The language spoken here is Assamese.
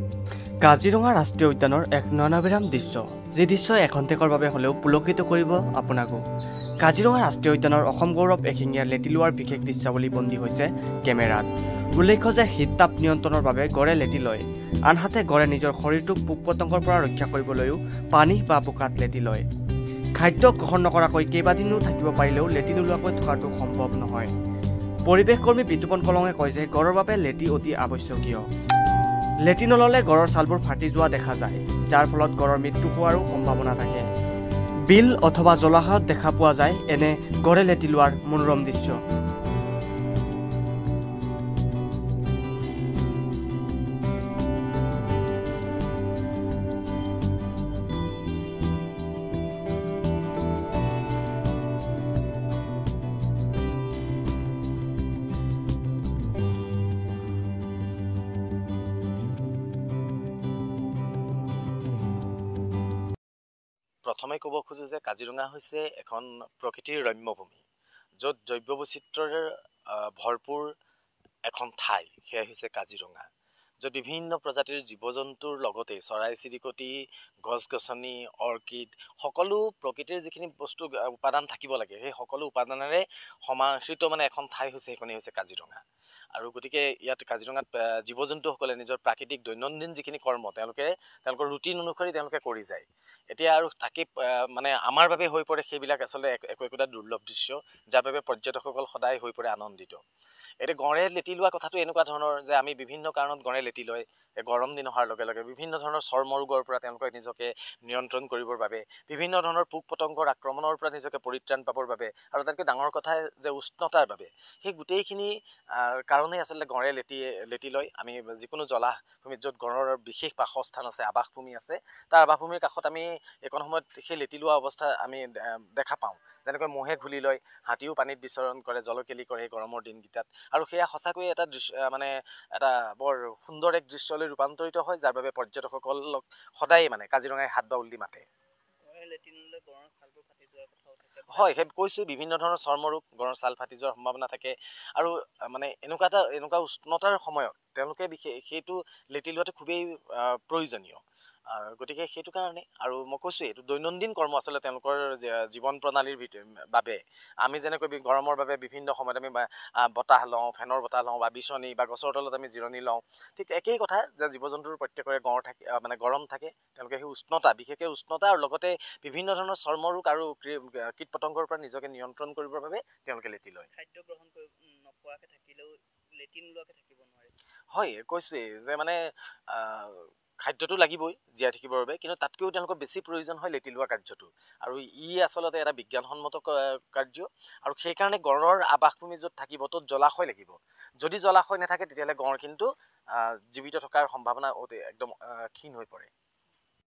কাজিৰঙা ৰাষ্ট্ৰীয় উদ্যানৰ এক নয়নাভিৰাম দৃশ্য, যি দৃশ্যই এখন্তেকৰ বাবে হ'লেও পুলকিত কৰিব আপোনাকো। কাজিৰঙা ৰাষ্ট্ৰীয় উদ্যানৰ অসম গৌৰৱ এশিঙীয়া লেটি লোৱাৰ বিশেষ দৃশ্যাৱলী বন্দী হৈছে কেমেৰাত। উল্লেখ্য যে শীত তাপ নিয়ন্ত্ৰণৰ বাবে গড়ে লেটি লয়, আনহাতে গড়ে নিজৰ শৰীৰটোক পোক পতংগৰ পৰা ৰক্ষা কৰিবলৈও পানী বা বোকাত লেটি লয়। খাদ্য গ্ৰহণ নকৰাকৈ কেইবাদিনো থাকিব পাৰিলেও লেটি নোলোৱাকৈ থকাটো সম্ভৱ নহয়। পৰিৱেশ কৰ্মী বিতুপন কলঙে কয় যে গড়ৰ বাবে লেটি অতি আৱশ্যকীয়। লেটি নললে গড়ৰ ছালবোৰ ফাটি যোৱা দেখা যায়, যাৰ ফলত গড়ৰ মৃত্যু হোৱাৰো সম্ভাৱনা থাকে। বিল অথবা জলাশয়ত দেখা পোৱা যায় এনে গড়ে লেটি লোৱাৰ মনোৰম দৃশ্য। প্ৰথমে ক'ব খোজো যে কাজিৰঙা হৈছে এখন প্ৰকৃতিৰ ৰম্যভূমি, য'ত জৈৱ বৈচিত্ৰ্যৰ ভৰপূৰ এখন ঠাই, সেয়া হৈছে কাজিৰঙা, য'ত বিভিন্ন প্ৰজাতিৰ জীৱ জন্তুৰ লগতে চৰাই চিৰিকটি, গছ গছনি, অৰ্কিড, সকলো প্ৰকৃতিৰ যিখিনি বস্তু উপাদান থাকিব লাগে, সেই সকলো উপাদানেৰে সমাহৃত এখন ঠাই হৈছে, সেইখনেই হৈছে কাজিৰঙা। আৰু গতিকে ইয়াত কাজিৰঙাত জীৱ জন্তুসকলে নিজৰ প্ৰাকৃতিক দৈনন্দিন যিখিনি কৰ্ম তেওঁলোকৰ ৰুটিন অনুসৰি তেওঁলোকে কৰি যায়। এতিয়া আৰু তাকে আমাৰ বাবে হৈ পৰে সেইবিলাক আচলতে একোটা দুৰ্লভ দৃশ্য, যাৰ বাবে পৰ্যটকসকল সদায় হৈ পৰে আনন্দিত। এতিয়া গড়ে লেটি লোৱা কথাটো এনেকুৱা ধৰণৰ যে আমি বিভিন্ন কাৰণত গড়ে লেটি লয়। গৰম দিন অহাৰ লগে লগে বিভিন্ন ধৰণৰ চৰ্মৰোগৰ পৰা তেওঁলোকে নিজকে নিয়ন্ত্ৰণ কৰিবৰ বাবে, বিভিন্ন ধৰণৰ পোক পতংগৰ আক্ৰমণৰ পৰা নিজকে পৰিত্ৰাণ পাবৰ বাবে, আৰু আটাইতকৈ ডাঙৰ কথা যে উষ্ণতাৰ বাবে, সেই গোটেইখিনি কাৰণেই আচলতে গড়ে লেটি লয়। আমি যিকোনো জলাভূমিত য'ত গড়ৰ বিশেষ বাসস্থান আছে, আৱাসভূমি আছে, তাৰ আৱাসভূমিৰ কাষত আমি এইকণ সময়ত সেই লেটি লোৱা অৱস্থা আমি দেখা পাওঁ। যেনেকৈ মহে ঘূলি লয়, হাতীও পানীত বিচৰণ কৰে, জলকেলি কৰে গৰমৰ দিনকেইটাত, আৰু সেয়া সঁচাকৈয়ে এটা এটা বৰ সুন্দৰ এক দৃশ্যলৈ ৰূপান্তৰিত হয়, যাৰ বাবে পৰ্যটকসকলক সদায় কাজিৰঙাই হাত বাউল দি মাতে। হয়, সেই কৈছোঁ, বিভিন্ন ধৰণৰ চৰ্মৰোগ, গড়ৰ ছাল ফাটি যোৱাৰ সম্ভাৱনা থাকে, আৰু এনেকুৱা উষ্ণতাৰ সময়ত তেওঁলোকে সেইটো লেটি লোৱাটো খুবেই প্ৰয়োজনীয়। গতিকে সেইটো কাৰণে, আৰু মই কৈছোঁ এইটো দৈনন্দিন কৰ্ম আচলতে তেওঁলোকৰ জীৱন প্ৰণালীৰ বাবে। আমি যেনেকৈ গৰমৰ বাবে বিভিন্ন সময়ত আমি বতাহ লওঁ, ফেনৰ বতাহ লওঁ, বা বিচনী বা গছৰ তলত আমি জিৰণি লওঁ, ঠিক একেই কথা যে জীৱ জন্তুৰ প্ৰত্যেকৰে গৰম থাকে। তেওঁলোকে সেই উষ্ণতা, বিশেষকৈ উষ্ণতা আৰু লগতে বিভিন্ন ধৰণৰ চৰ্মৰোগ আৰু কীট পতংগৰ পৰা নিজকে নিয়ন্ত্ৰণ কৰিবৰ বাবে তেওঁলোকে লেটি লয়। খাদ্য গ্ৰহণ নকৰাকৈ থাকিলেও লেটি নোলোৱাকৈ থাকিব নোৱাৰে। হয়, কৈছোৱেই যে খাদ্যটো লাগিবই জীয়াই থাকিবৰ বাবে, কিন্তু তাতকৈও তেওঁলোকৰ বেছি প্ৰয়োজন হয় লেটি লোৱা কাৰ্যটো, আৰু ই আচলতে এটা বিজ্ঞানসন্মত কাৰ্য। আৰু সেইকাৰণে গড়ৰ আৱাসভূমি য'ত থাকিব ত'ত জলাশয় লাগিব। যদি জলাশয় নাথাকে তেতিয়াহ'লে গড় কিন্তু জীৱিত থকাৰ সম্ভাৱনা একদম ক্ষীণ হৈ পৰে।